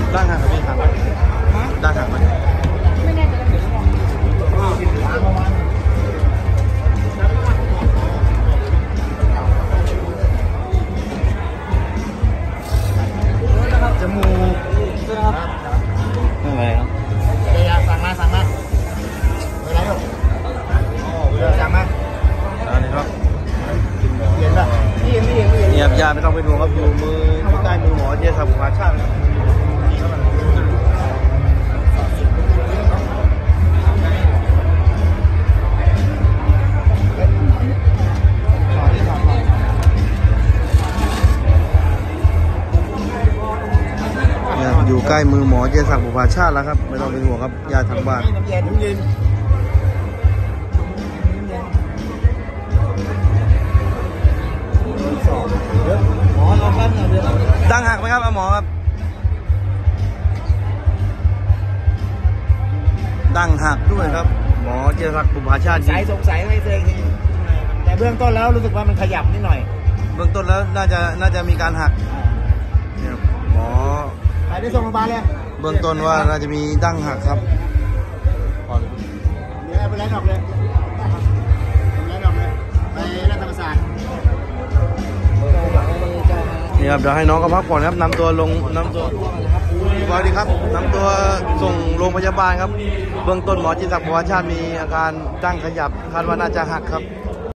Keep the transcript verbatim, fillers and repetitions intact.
ดั้งหักไหมครับดั้งหักไหมไม่แน่ใจว่ากี่ชั่วโมงจมูกครับอะไรครับเดี๋ยวสั่งมาสั่งมาเวลาอยู่เดี๋ยวสั่งมาอันนี้ครับเปลี่ยนป่ะพี่เอ็มพี่เอ็มพี่เอ็มเนี่ยยาไม่ต้องไปดูครับอยู่มืออยู่ใต้มือหมอเจสับขาชาติอยู่ใกล้มือหมอเจสักบุพชาติแล้วครับไม่ต้องเป็นห่วงครับยาทางบ้านดังหักไหมครับหมอครับดังหักด้วยครับหมอเจสักบุพชาติสายสงสัยไม่เคยแต่เบื้องต้นแล้วรู้สึกว่ามันขยับนิดหน่อยเบื้องต้นแล้วน่าจะน่าจะมีการหักหมอไปได้ส่งโรงพยาบาลเลยเบื้องต้นว่าน่าจะมีดั้งหักครับเดี๋ยวไปไล่ดอกเลยไล่ดอกเลยไปรัฐธรรมศาสตร์นี่ครับเดี๋ยวให้น้องเขาพักผ่อนครับนำตัวลงนำตัวสวัสดีครับนำตัวส่งโรงพยาบาลครับเบื้องต้นหมอจิตศักดิ์บัวชาติมีอาการดั้งขยับคาดว่าน่าจะหักครับ